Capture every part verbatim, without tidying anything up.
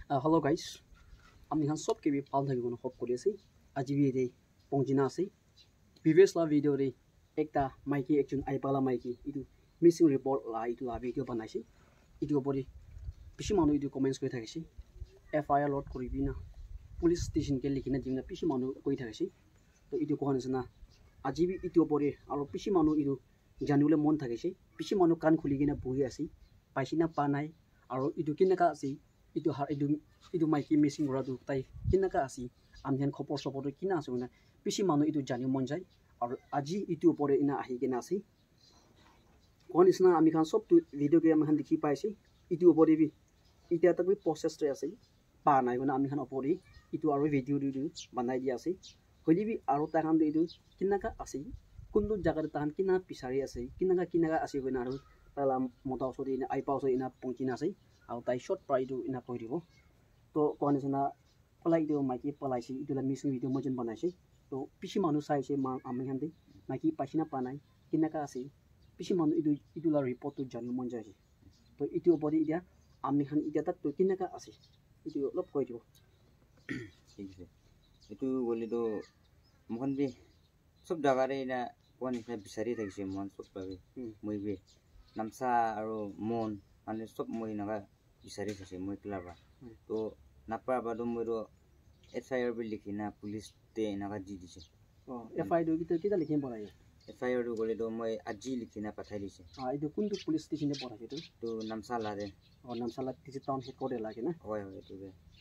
Uh, hello guys, আমি খান সব কেবি ভাল থাকিব না হপ কৰি আছে আজি বি ৰে পংজিনা আছে প্ৰিভিয়াছ লা ভিডিও ৰে একটা মাইকি একজন আইপালা মাইকি ইটো মিসিং ৰিপৰ্ট লা ইটো লা ভিডিও বনাইছে ইটো ওপৰি পিছি মানুহ ইটো কমেন্টছ কৰি থাকিছে এফ আই আৰ লট কৰিবি না পুলিচ ষ্টেচন কে লিখিনা দিনা পিছি মানুহ কৈ থাকিছে তো ইটো কোৱা নিচিনা আজি বি ইটো ওপৰি আৰু পিছি মানুহ ইটো জানিবলৈ মন থাকিছে পিছি মানুহ কাণ খুলি কিনে বহি আছে পাইছিনা পা নাই আৰু ইটো কেনেকা আছে itu har itu itu maiki missing radu tai kinaka asi amjan khopor support kina asu na pisi manu itu jani mon jai aur aji itu opore ina ahi kina asi kon isna ami khan sob tu video ke ami khan dikhi paise itu opore bi ita tak bi process re ase pa nai gona ami khan opore itu aru video du banai dia ase holi bi aru ta khan itu kinaka asi kundu jaga tahan kina pisari ase kinaka kinaka asi gona aru tala mota osori ina ai pa osori ina pongkina ase আৰু তাই short প্রাই দু ইনা কই দিব তো কোন নিচিনা পলাই দিও মাইকি পলাইছি ইটোলা মিসিং ভিডিও মজন বনাইছি তো পিছি মানুহ চাইছে মা আমি হান্দি মাইকি পাইছিনা পানাই কিনাকা আছে পিছি মানুহ ইটো ইটোলা ৰিপৰ্ট তো জানিব মন যায় তো ইটো ওপৰি ইয়া আমি হান ইয়া তাক তো কিনাকা আছে ইটো অলপ কই দিব ঠিক আছে ইটো বলি তো মন বি সব জাগাৰে না কোন নিচিনা বিচাৰি থাকিছে মন সব পাবে মই বি নামসা আৰু মন মানে সব মই নাগা বিচাৰি আছে মই ক্লাবা তো নাপা বাদো মইৰো এফ আই আৰ বি লিখিনা পুলিচ তে নাগা দি দিছে অ এফ আই আৰ দু কিটা কিটা লিখিম পৰাই এফ আই আৰ দু গলে তো মই আজি লিখিনা পঠাই দিছে আ ইটো কোনটো পুলিচ ষ্টেচনে পৰাই তো তো নামসালা ৰে অ নামসালা তিজি টাউন হেড কোৱাৰ্টাৰ লাগে না হয় হয় তো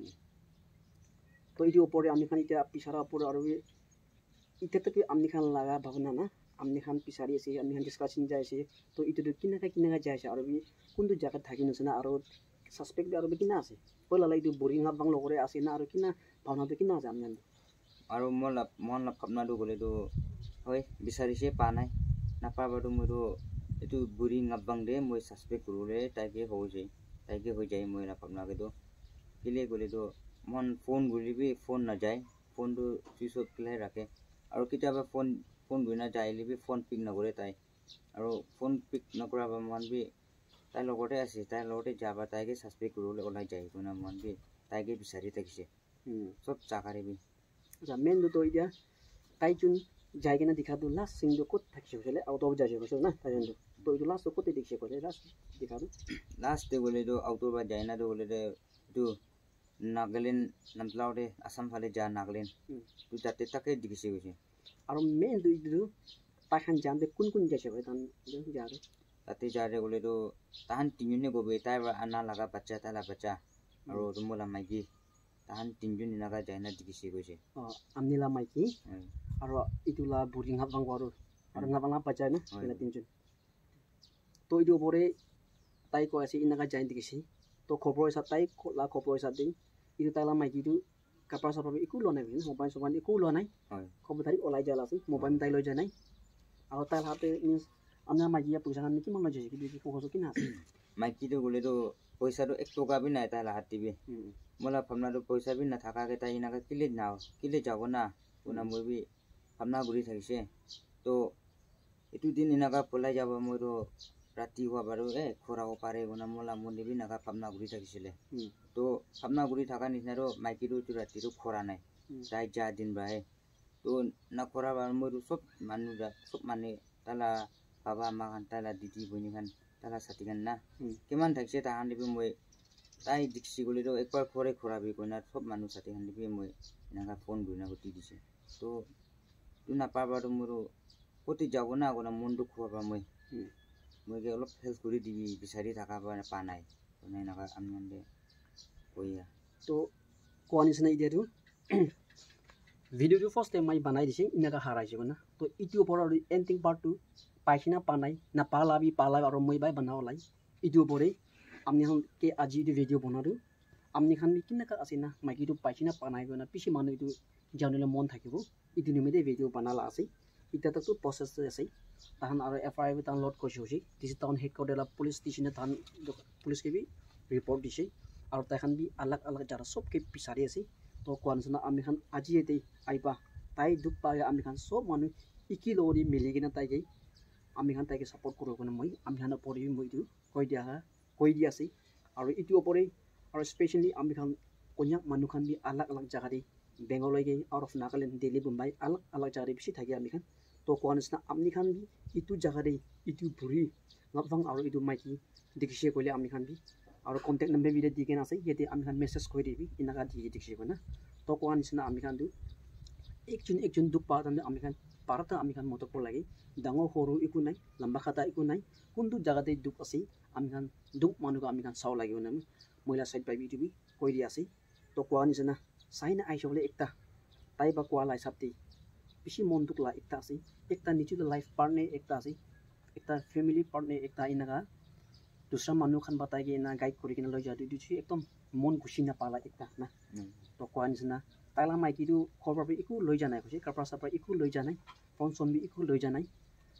তো ইটো ওপৰে আমি খান ইটা পিছাৰা ওপৰে আৰু ইটা তক আমি খান লাগা ভাবনা না আমনি খান পিছাৰি আছে আমি খান ডিসকাশন যাই আছে তো ইটো কিনাকা কিনাকা যাই আছে আৰু কোনটো জায়গা থাকি নছনা আৰু সাসপেক্ট আৰু কিনা আছে পয়লা লাইটো বোরিং হাব বাংলো করে আছে না আৰু কিনা ভাবনাটো কিনা আছে আমনি আৰু মন মন ভাবনাটো গলে তো হয় বিচাৰিছে পা নাই নাপাবাটো মইটো এটো বোরিং হাব বাং দে মই সাসপেক্ট কৰোলে তাইকে হৈ যায় তাইকে হৈ যায় মই ভাবনাকে তো কিলে গলে তো মন ফোন গুলিবি ফোন না যায় ফোনটো সুইচ অফ ক্লিয়াৰ ৰাখে আৰু কিতাবা ফোন ফোন গুনা যাইলে বি ফোন পিক নকৰে তাই আৰু ফোন পিক নকৰা মান বি তাই লগতে আছে তাই লগতে যাবা তাইকে সাসপেক্ট কৰিবলৈ ওলাই যায় কোনা মান বি তাইকে বিচাৰি থাকিছে সব চাকাৰে বি আচ্ছা মেন তো ইয়া তাই চুন যাই কিনা দেখাটো লাস্ট সিং তো কত থাকিছে বলে আউট অফ যাইছে বলে না তাই জানো তো ইটো লাস্ট কত দেখিছে বলে লাস্ট দেখাটো লাস্ট তে বলে তো আউট অফ যায় না তো বলে তো নাগালেণ্ড নামলাওতে আসাম ফালে যা নাগালেণ্ড তো তাতে তাকে দেখিছে গৈছে আৰু মেন তো ইটো তাখান জানতে কোন কোন যাইছে বলে তান যারে তাতে যারে বলে তো তাহান তিনজনে গবে তাই আনা লাগা বাচ্চা তালা বাচ্চা আৰু তুমলা মাইকি তাহান তিনজন নাগা যায় না দেখিছে গৈছে অ আমনিলা মাইকি আৰু ইটোলা বোরিং হাব বাং আৰু আৰু নাবালা বাচ্চা না এলা তিনজন তো ইটো ওপৰে তাই কৈ আছে ইনাগা যাই দেখিছে তো খবৰ আছে তাই লা খবৰ আছে দিন ইটো তাইলা মাইকিটো কাপড় সাপড় একো ল নাই মোবাইল সবাই একো ল নাই খবৰ তাৰিখ ওলাই যায় আছে মোবাইল তাই লৈ যায় নাই আৰু তাই হাতে মিন্স আমরা মাইকিয়া পয়সা খান কি মনে যাইছে কি খোকসো কিনা আছে মাইকিটো গলে তো পয়সাটো এক টাকা বি নাই তাই হাত দিবি মোলা ভাবনাটো পয়সা বি না থাকাকে তাই ইনাকা কিলে নাও কিলে যাব না কোনা মই বি ভাবনা ঘুরি থাকিছে তো এটু দিন ইনাকা পলাই যাব মইতো রাতি হওয়া বারো এ খরাও পারে কোনা মোলা মনে বি নাকা ভাবনা ঘুরি থাকিছিলে তো ভাবনা ঘুরি থাকা নিচিনাৰো মাইকিটো তো রাতিটো খরা নাই তাই যা দিন বাহে তো না খরা বার মইতো সব মানুহ সব মানে তালা বাবা মা খান তালা দিদি বইনি খান তালা সাথী খান না কিমান থাকিছে তাহান দিবি মই তাই দেখছি গ'লে তো একবাৰ খৰে খৰাবি কইনা সব মানুহ সাথী খান দিবি মই এনেকা ফোন গুইনা গতি দিছে তো তো নাপাবাটো মোৰ কতি যাব না কোনা মনটো খুৱাবা মই মইকে অলপ হেল্প কৰি দিবি বিচাৰি থাকা পা নাই কোনা এনেকা আমনন্দে কইয়া তো কোৱা নিচিনা ইডিয়াটো ভিডিওটো ফাৰ্ষ্ট টাইম মই বনাই দিছে ইনাকা হাৰাইছে না তো ইটো ওপৰ আৰু এণ্ডিং পাৰ্টটো পাইছিনা পা নাই না পালাবি পালা আৰু মই বাই বনাও লাই ইটো ওপৰে আমনি খান কে আজি ইটো ভিডিও বনাৰো আমনি খান কিনাকা আছে না মাইকিটো পাইছিনা পা নাই গনা পিছি মানুহ ইটো জানিলে মন থাকিব ইটো নিমিতে ভিডিও বনালা আছে ইটা তো প্ৰসেস আছে তাহান আৰু এফ আই আৰ তান লোড কৰিছে হৈছে দিছে টাউন হেড কোৱাৰ্টাৰ পুলিচ ষ্টেচনে তান পুলিচ কে বি ৰিপৰ্ট দিছে আৰু তাহান বি আলাগ আলাগ যাৰা সব কে পিছাৰি আছে তো কোৱা নিচিনা আমি খান আজি এতে আইবা তাই দুখ পায় আমি খান সব মানুহ ইকি লৰি মিলি কিনা তাইকে আমি খান তাইকে সাপোর্ট করব কোন মই আমি খান পড়ি মই ইটো কই দিয়া কই দি আছে আৰু ইটো ওপৰে আৰু স্পেশালি আমি খান konyak manu khan bi alag alag jaga de Bengal ge out of Nagaland Delhi Mumbai alag alag jaga de bishi thagi ami khan to koanis na amni khan bi itu jaga de itu buri ngapang aro itu maiki dikishe kole ami khan bi aro contact number bi de diken ase yete ami khan message koi debi inaga di dikishe kona to koanis na ami khan du ekjun ekjun duk pa tan ami khan parata ami khan motor por lagi dango horu iku nai lamba khata iku nai kundu jaga de duk ase ami khan duk manu ka ami khan saw lagi ona moila side pai bi tubi koi di ase to koanis na saina ai shole ekta tai ba kwa lai sapti bishi monduk la ekta ase ekta nichu the life partner ekta ase ekta family partner ekta inaga dusra manu khan batai ge na guide kori kena loi ja du chu ekdom mon kushi na pala ekta na to koanis na taila maiki du khobor bi iku loi janai khosi kapra sapra iku loi janai phone son bi iku loi janai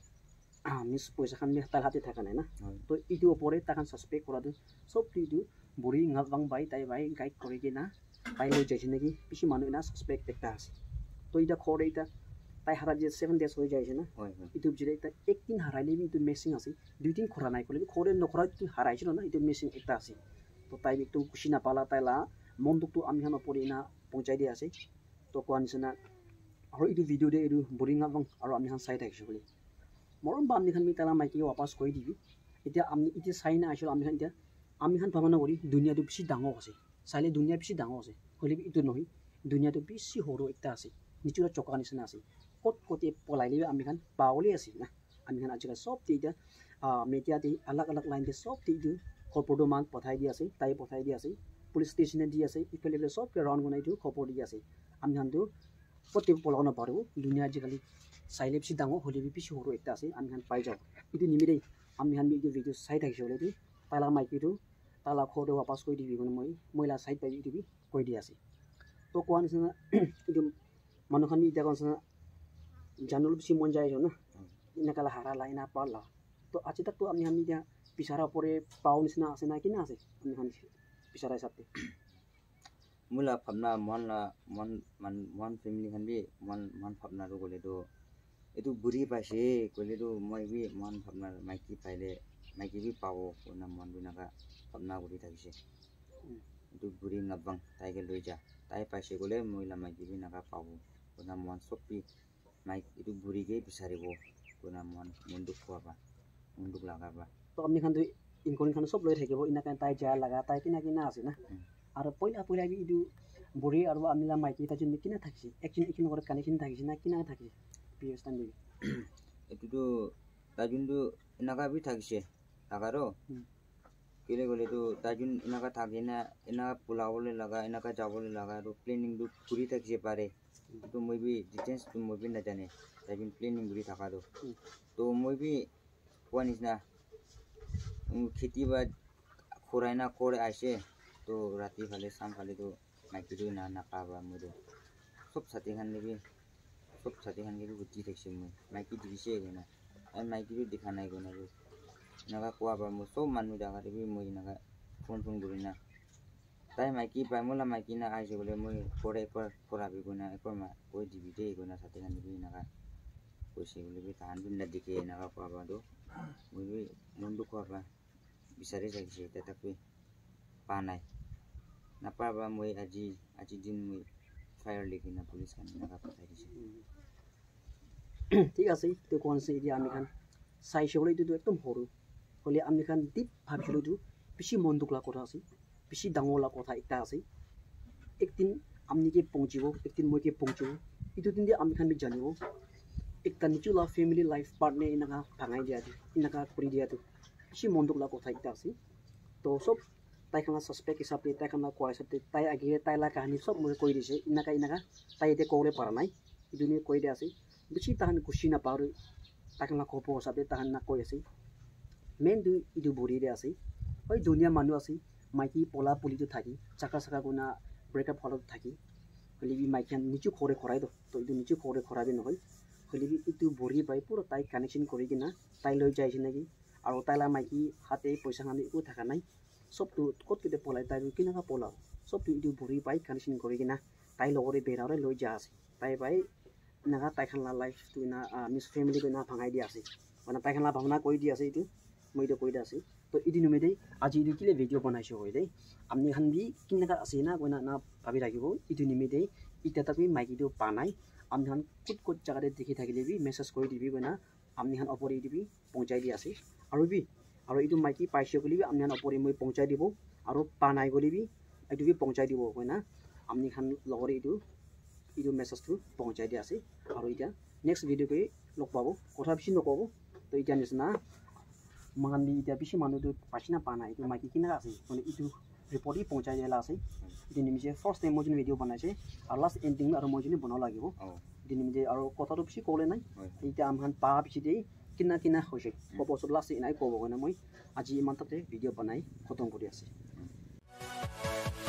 ah mis poisa khan me tal hate thaka nai na to itu opore ta khan suspect kora du sob ti du buri ngawang bai tai bai guide kori ge na tai loi jai nagi bishi manu na suspect ekta ase to ida khore ita tai hara je seven days hoi jai na itu jire ita eighteen harai le bi itu missing ase দুই দিন khora nai kole khore no khora tu harai chilo na itu missing ekta ase to tai bi tu kushi na pala tai la monduk tu ami han opore na পৌঁছাই দি আছে তো কোৱা নিচিনা আৰু এইটো video' দে এইটো বৰিং আবং আৰু আমি খান চাই থাকিছোঁ বুলি মৰম বা আমি খান আমি তালা মাইকি ৱাপাছ কৰি দিবি এতিয়া আমি এতিয়া চাই না আছিলোঁ আমি খান এতিয়া আমি খান ভাবনা কৰি দুনিয়াটো বেছি ডাঙৰ আছে চাইলে দুনিয়া বেছি ডাঙৰ আছে হ'লে এইটো নহয় দুনিয়াটো বেছি সৰু একটা আছে নিচুৰ চকা নিচিনা আছে ক'ত ক'তে পলাইলে আমি খান পাৱলি আছে না আমি খান আজিকালি চব এতিয়া মেডিয়াতে আলাগ আলাগ লাইনতে চব এইটো খবৰটো মান পঠাই দি আছে তাই পঠাই দি আছে পুলিচ স্টেশনে দি আছে ইফালে সব রাউন্ড গুনাই দিও খবর দি আছে আমি হানটো পতে পলাও না পারবো দুনিয়া আজিকালি সাইলে বেশি ডাঙর হলে বেশি সরু একটা আছে আমি হান পাই যাও itu নিমিরে আমি হান ভিডিও ভিডিও সাইড থাকি হলে দি তালা মাইকিটো তালা খোদে ওয়াপাস কই দিবি কোন মই মইলা সাইড পাই দিবি কই দি আছে তো কোন না itu মানুখান ইটা কোন না জানুল বেশি মন যায় না ইনাকালা হারা লাইনা পালা তো আজি তাক তো আমি হান দিয়া পিছারা পরে পাও নিছিনা আছে না কি না আছে আমি হান bicara sabte mula phamna mon la mon man mon family khan bi mon mon phamna ro gole do etu buri pa se gole do moi bi mon phamna maiki paile maiki bi pawo kona mon bi naga phamna guri thakise etu buri ngabang tai ge loija tai pa se gole moi la maiki bi naga pawo kona mon sopi maik etu buri ge bisaribo kona mon munduk kwa ba munduk laga ba to amni khan ইনকন খান সব লৈ থাকিব ইনাকান তাই যা লাগা তাই কিনা কিনা আছে না আৰু পইলা পইলা বি ইদু বৰি আৰু আমিলা মাইকি তা জন্য কিনা থাকিছে একজন একজন ঘৰত কানেকশন থাকিছে না কিনা থাকিছে পিএস টান বি এতুটো তাজুনটো ইনাকা বি থাকিছে লাগাৰো কেলে গলে তো তাজুন ইনাকা থাকে না ইনাকা পোলাবলে লাগা ইনাকা যাবলে লাগা আৰু প্ল্যানিং দু পুরি থাকিছে পারে তো মই বি ডিটেইলস তো মই বি না জানে তাজুন প্ল্যানিং গুৰি থাকা দো তো মই বি কোৱানিস না खेती बा खोराइना कोरे आइसे तो राति फाले शाम फाले तो माइकिदो ना ना पाबा मदो सब साथी खान लेबे सब साथी खान के बुद्धि देखसे म माइकि दिसे गना आ माइकिदो दिखानाय गना रो नागा कोआबा म सब मानु जागा रे म नागा फोन फोन गुरिना ताइ माइकि पाइ मला माइकि ना आइसे बोले म कोरे पर कोराबे गना एपर मा कोइ दिबि दे गना साथी खान लेबे नागा कोइसे बोले बे तान बिन दिके नागा कोआबा दो म बे मन्दु कोआबा बिसारे जागिसे ततापि पानाय नापाबा মই আজি আজি দিন মই ফায়ার লিখি না পুলিশ খান নাগা পাঠাই দিছে ঠিক আছে তো কোন সে ইদি আমি খান সাই শগুলো ইদু একদম হরু হলে আমি খান ডিপ ভাবছিলো দু বেশি মন দুকলা কথা আছে বেশি ডাঙরলা কথা একটা আছে একদিন আমনি কে পৌঁছিব একদিন মই কে পৌঁছিব ইদু দিন আমি খান বি জানিব একটা নিচুলা ফ্যামিলি লাইফ পার্টনার ইনাকা ভাঙাই দিয়া ইনাকা করি দিয়া তো বেশি মন্দুকলা কথা একটা আছে তো সব তাই খানা সাসপেক্ট হিসাবে তাই খানা কোয়া হিসাবে তাই আগে তাইলা কাহিনী সব মই কই দিছে ইনাকা ইনাকা তাই এতে কওলে পারা নাই ইদুনি কই দে আছে বেশি তাহান খুশি না পারে তাই খানা কপো হিসাবে তাহান না কই আছে মেন দু ইদু বড়ি দে আছে ওই দুনিয়া মানুষ আছে মাইকি পলা পুলিটো থাকি চাকা চাকা গুনা ব্রেকআপ হলত থাকি হলিবি মাইকিয়ান নিচু খরে খরাই দো তো ইদু নিচু খরে খরাবে নহয় হলিবি ইদু বড়ি পাই পুরো তাই কানেকশন করি কিনা তাই লৈ যাইছে নাকি আৰু তাইলা মাইকি হাতে পইচা খানি একো থাকা নাই সবটো ক'ত কেতে পলাই তাই কিনাকা পলাও সবটো ইদু বড়ি পাই কানেকশন কৰি কিনা তাই লগৰে বেৰাৰে লৈ যা আছে তাই পাই নাগা তাই খানলা লাইফ তো না মিস ফ্যামিলি কো না ভাঙাই দি আছে মানে তাই খানলা ভাবনা কৰি দি আছে ইটো মই ইটো কৈ দি আছে তো ইদি নিমে দেই আজি ইদি কিলে ভিডিও বনাইছো হয় দেই আমনি খান বি কিনাকা আছে না কইনা না ভাবি রাখিব ইদি নিমে দেই ইটা তাকবি মাইকিটো পানাই আমনি খান কুট কুট জায়গাতে দেখি থাকিলে বি মেসেজ কৰি দিবি কইনা আমনি খান অপরে দিবি পৌঁছাই দি আছে আৰু বি আৰু ইটো মাইকি পাইছে গলিবি আমনি খান অপরে মই পৌঁছাই দিব আৰু পানাই গলিবি ইটো বি পৌঁছাই দিব কইনা আমনি খান লগরে ইটো ইটো মেসেজটো পৌঁছাই দি আছে আৰু ইটা নেক্সট ভিডিও কৰি লগ পাব কথা বেছি নকব তো ইটা নিচিনা মাগান বি ইটা বেছি মানুহটো পাইছিনা পা নাই ইটো মাইকি কিনা আছে মানে ইটো ৰিপৰ্ট পৌঁছাই দিলা আছে ইটো নিমিছে ফাৰ্ষ্ট টাইম মই যোন ভিডিও বনাইছে আৰু লাষ্ট এণ্ডিং আৰু মই যোন বনাব লাগিব ইটো নিমিছে আৰু কথাটো বেছি ক'লে নাই ইটা আমখান পা বেছি দেই কিনা কিনা হৈছে ক'ব চব লাষ্ট ইনাই ক'ব কাৰণে মই আজি ইমান তাতে ভিডিও বনাই খতম কৰি আছে